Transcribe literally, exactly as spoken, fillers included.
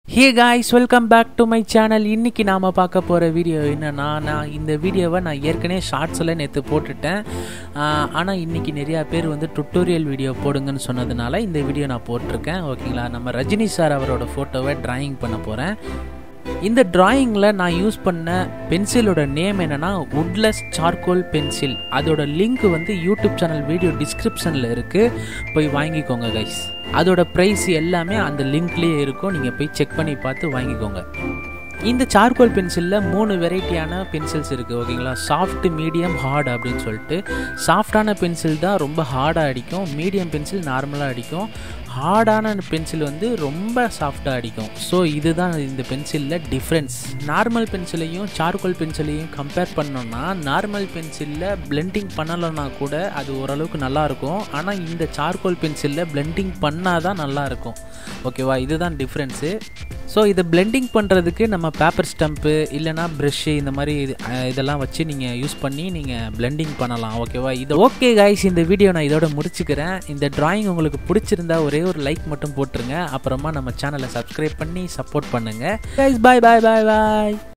Hey guys, welcome back to my channel. இன்றைக்கி நாம் பார்க்க போகிற வீடியோ என்னென்னா, நான் இந்த வீடியோவை நான் ஏற்கனவே ஷார்ட்ஸில் நேற்று போட்டுட்டேன். ஆனால் இன்றைக்கி நிறையா பேர் வந்து டுட்டோரியல் வீடியோ போடுங்கன்னு சொன்னதுனால இந்த வீடியோ நான் போட்டிருக்கேன். ஓகேங்களா, நம்ம ரஜினி சார் அவரோட ஃபோட்டோவை ட்ராயிங் பண்ண போகிறேன். இந்த ட்ராயிங்கில் நான் யூஸ் பண்ண பென்சிலோட நேம் என்னென்னா வுட்லெஸ் சார்கோல் பென்சில். அதோட லிங்க் வந்து யூடியூப் சேனல் வீடியோ டிஸ்கிரிப்ஷனில் இருக்குது, போய் வாங்கிக்கோங்க கைஸ். அதோட ப்ரைஸ் எல்லாமே அந்த லிங்க்லேயே இருக்கும், நீங்கள் போய் செக் பண்ணி பார்த்து வாங்கிக்கோங்க. இந்த சார்கோல் பென்சிலில் மூணு வெரைட்டியான பென்சில்ஸ் இருக்குது. ஓகேங்களா, சாஃப்ட், மீடியம், ஹார்ட் அப்படின்னு சொல்லிட்டு. சாஃப்டான பென்சில் தான் ரொம்ப ஹார்டாக அடிக்கும், மீடியம் பென்சில் நார்மலாக அடிக்கும், ஹார்டான பென்சில் வந்து ரொம்ப சாஃப்டாக அடிக்கும். ஸோ இதுதான் இந்த பென்சிலில் டிஃப்ரென்ஸ். நார்மல் பென்சிலையும் சார்கோல் பென்சிலையும் கம்பேர் பண்ணோன்னா, நார்மல் பென்சிலில் பிளெண்டிங் பண்ணலைன்னா கூட அது ஓரளவுக்கு நல்லாயிருக்கும். ஆனால் இந்த சார்கோல் பென்சிலில் பிளெண்டிங் பண்ணால் தான் நல்லாயிருக்கும். ஓகேவா, இதுதான் டிஃப்ரென்ஸு. ஸோ இதை பிளெண்டிங் பண்ணுறதுக்கு நம்ம பேப்பர் ஸ்டம்ப்பு இல்லைனா ப்ரெஷ்ஷு இந்த மாதிரி இதெல்லாம் வச்சு நீங்கள் யூஸ் பண்ணி நீங்கள் பிளெண்டிங் பண்ணலாம். ஓகேவா, இது ஓகே கைஸ், இந்த வீடியோ நான் இதோட முடிச்சுக்கிறேன். இந்த ட்ராயிங் உங்களுக்கு பிடிச்சிருந்தா ஒரே ஒரு லைக் மட்டும் போட்டுருங்க. அப்புறமா நம்ம சேனலை சப்ஸ்கிரைப் பண்ணி சப்போர்ட் பண்ணுங்கள் கைஸ். பாய் பாய் பாய் பாய்.